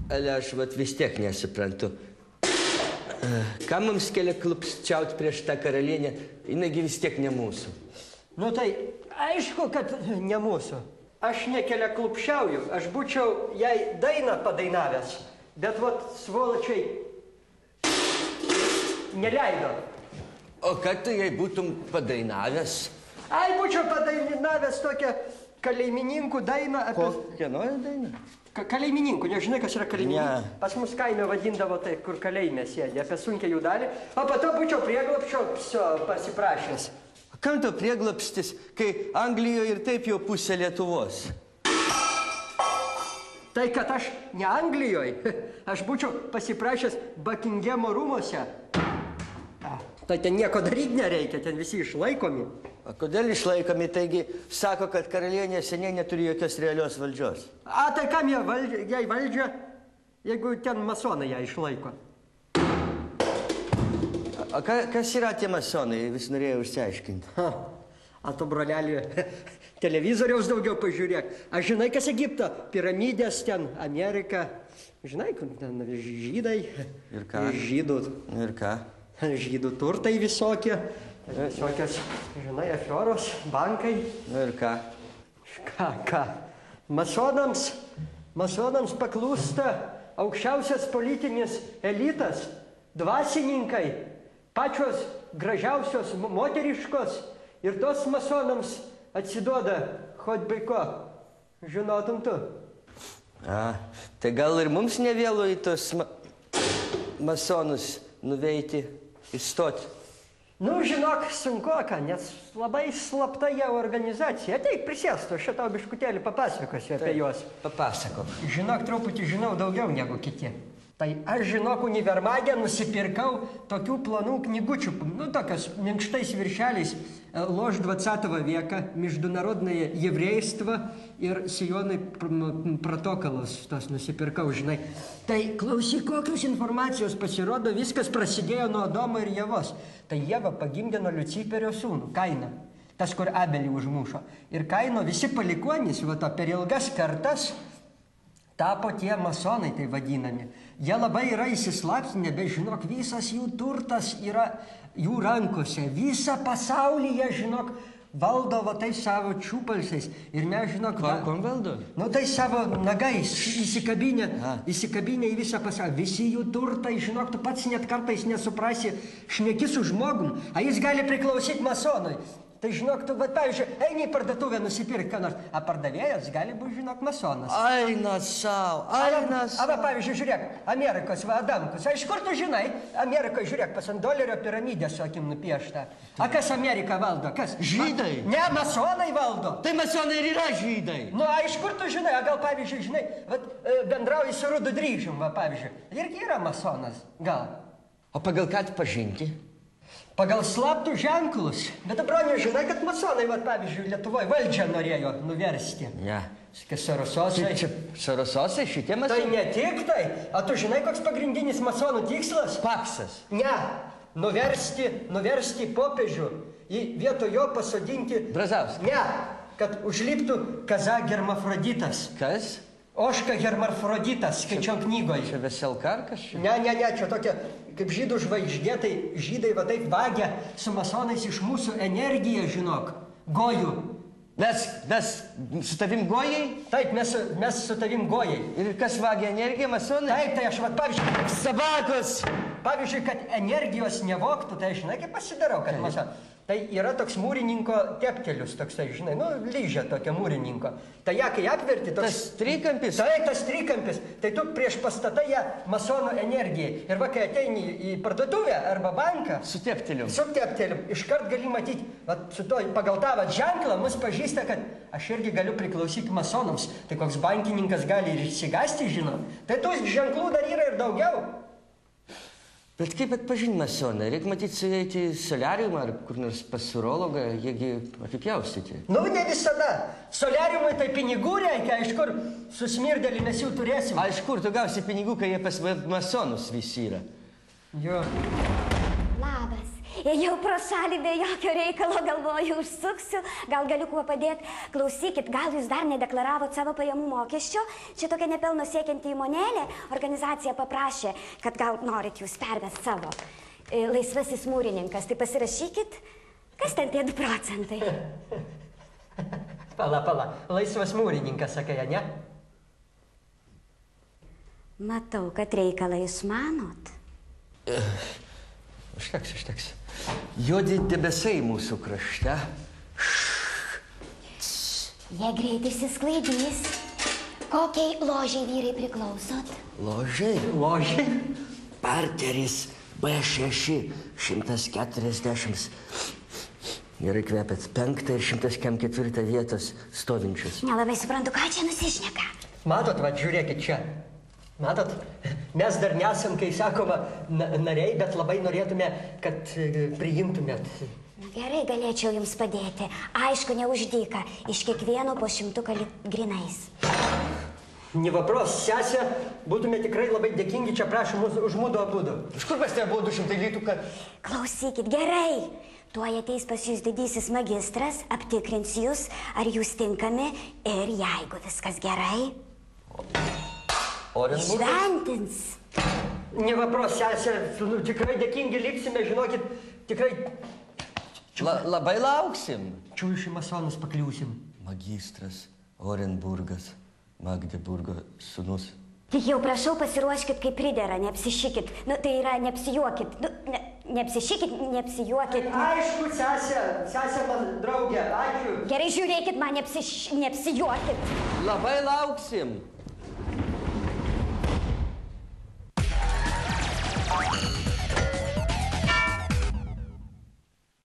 Ale aš vis tiek nesuprantu. Kam mums kelia klupščiauti prieš tą karalienę? Jinagi vis tiek ne mūsų. Nu tai aišku, kad ne mūsų. Aš nekelia klupščiauju. Aš būčiau jai dainą padainavęs. Bet vat svoločiai neleido. O kad tu jai būtum padainavęs? Ai, būčiau padainavęs tokią kaleimininkų dainą apie... Kieno dainą? Kaleimininkų, nežinai, kas yra kaleimininkų? Ne. Pas mus kaime vadindavo tai, kur kaleime sėdė, apie sunkią jų dalį. O po to būčiau prieglobsčio pasiprašęs. Kam to prieglobstis, kai Anglijoje ir taip jau pusė Lietuvos? Tai, kad aš ne Anglijoje, aš būčiau pasiprašęs Buckingamo rūmuose. Tai ten nieko daryti nereikia, ten visi išlaikomi. O kodėl išlaikomi? Taigi sako, kad karalienė seniai neturi jokios realios valdžios. A, tai kam jai valdžia, jeigu ten masonai ją išlaiko? O kas yra tie masonai? Vis norėjau išsiaiškinti. A tu, broleli, televizoriaus daugiau pažiūrėk. Aš žinai, kas Egipto? Piramidės ten, Amerika. Žinai, kur ten žydai. Ir ką? Žydų. Ir ką? Žydų turtai visokie. Visokios, žinai, aferos, bankai. Ir ką? Ką? Masonams paklūsta aukščiausias politinis elitas, dvasininkai, pačios gražiausios moteriškos ir tos masonams atsiduoda hot bei ko. Žinotum tu? Tai gal ir mums nevėlu į tos masonus nuveiti, įstoti? Nu, žinok, sunkoka, nes labai slapta jie organizacija. Ateik, prisėstu, aš tau biškutėlį papasakosiu apie juos. Papasakok. Žinok, truputį žinau daugiau negu kiti. Tai aš, žinok, univermagę nusipirkau tokių plonų knygučių, nu, tokios minkštais viršeliais, ложь 20 века, международное еврейство ir Sijonai protokolas, tas nusipirkau, žinai. Tai klausyk, kokios informacijos pasirodo, viskas prasidėjo nuo Adomo ir Ievos. Tai Ieva pagimdė nuo Liuciferio sūnų, Kainą, tas, kur Abelį užmušo. Ir Kaino visi palikuonys, va to per ilgas kartas, tapo tie masonai, tai vadinami. Jie labai yra įsislaptinę, bet žinok, visas jų turtas yra jų rankose. Visą pasaulį jie, žinok, valdo va tai savo čiupalsiais. Ir mes, žinok... Kom valdo? Nu tai savo nagais įsikabinę į visą pasaulį. Visi jų turtai, žinok, tu pats net kartais nesuprasi, šneki su žmogum, a jis gali priklausyti masonui. Tai žinok, tu, va, pavyzdžiui, eini į parduotuvę nusipirkti, ką nors, a pardavėjas gali būti, žinok, masonas. Aina sau, aina sau. A va, pavyzdžiui, žiūrėk, Amerikos, va, Adamkus. A iš kur tu žinai? Amerikoje, žiūrėk, pas ant dolerio piramidę su akim nupiešta. A kas Ameriką valdo? Kas? Žydai. Ne, masonai valdo. Tai masonai ir yra žydai. Nu, a iš kur tu žinai? A gal, pavyzdžiui, žinai, va, bendrauji su Rudu Dryžium, va, pavyzdžiui. Irgi yra masonas, gal. O pagal ką pažinti? Pagal slaptų ženklus. Bet, bronė, žinai, kad masonai, va, pavyzdžiui, Lietuvoje valdžią norėjo nuversti. Ne. Sarososai. Čia Sarososai, šitie masonai? Tai ne tik tai. A tu žinai, koks pagrindinis masonų tikslas? Paksas. Ne. Nuversti popiežių. Į vietoj jo pasodinti... Brazauską. Ne. Kad užliptų Kaza Hermafroditas. Kas? Oška Hermafroditas, skaičiau knygoje. Čia Veselkarkas? Ne, čia tokia, kaip žydų žvaigždė, tai žydai va taip vagia su masonais iš mūsų energiją, žinok, gojų. Mes su tavim gojai? Taip, mes su tavim gojai. Ir kas vagia energiją, masonai? Taip, tai aš, va, pavyzdžiui... Sabakos! Pavyzdžiui, kad energijos nevoktų, tai aš, žinai, kaip pasidarau, kad masonai... Tai yra toks mūrininko teptelius, toksai, žinai, nu, lyžia tokia mūrininko. Tai ją, kai apverti, toks... Tas trikampis? Tai, tas trikampis. Tai tu prieš pastatai ją masonų energijai. Ir va, kai ateini į parduotuvę arba banką... Su tepteliu. Su tepteliu. Iškart gali matyti, va, su to, pagal tą va, ženklą mus pažįsta, kad aš irgi galiu priklausyti masonams. Tai koks bankininkas gali ir išsigąsti, žinot. Tai tų ženklų dar yra ir daugiau. Bet kaip atpažinti masoną? Reikia matyti su eiti į soliariumą ar kur nors pas urologą, jiegi apipjaustyti. Nu, ne visada. Soliariumui tai pinigų reikia, iš kur susmirdėlį mes jau turėsim. A iš kur tu gausi pinigų, kai jie pas masonus visi yra? Jo. Labas. Ėjau pro šalį be jokio reikalo, galvoju, užsuksiu, gal galiu kuo padėti. Klausykit, gal jūs dar nedeklaravot savo pajamų mokesčio? Čia tokia nepelno siekianti įmonėlė. Organizacija paprašė, kad gal norit jūs pervest savo. Laisvasis mūrininkas, tai pasirašykit. Kas ten tie 2 procentai? Pala. Laisvas mūrininkas, sakai, ne? Matau, kad reikalą jūs manot. Užteks. Juodi debesai mūsų krašte. Jie greit išsisklaidys. Kokiai ložiai vyrai priklausot? Ložiai? Parteris B6, 140. Gerai kvepėt. 5 ir 104 vietos stovinčius. Nelabai suprantu, ką čia nusišneka. Matot, va, žiūrėkit čia. Matot, mes dar nesam, kai sakoma, nariai, bet labai norėtume, kad priimtumėt. Na, gerai, galėčiau jums padėti. Aišku, ne už dyką. Iš kiekvieno po 100 grinais. Ne vapros, sesė, būtume tikrai labai dėkingi, čia prašom už mūdu abudu. Iš kur pas tebe buvo 200 litų, kad... Klausykit, gerai. Tuoj ateis pas jūs didysis magistras, aptikrins jūs, ar jūs tinkami ir jeigu viskas gerai, šventins. Ne vapros, sesė, tikrai dėkingi liksime, žinokit, tikrai... Labai lauksim. Čiūš į masonus pakliūsim. Magistras Orenburgas, Magdeburgo sūnus. Tik jau prašau, pasiruoškit kaip pridera, neapsišykit. Nu, tai yra, neapsijuokit. Nu, neapsišykit, neapsijuokit. Aišku, sesė man draugė, ačiū. Gerai, žiūrėkit, man neapsijuokit. Labai lauksim.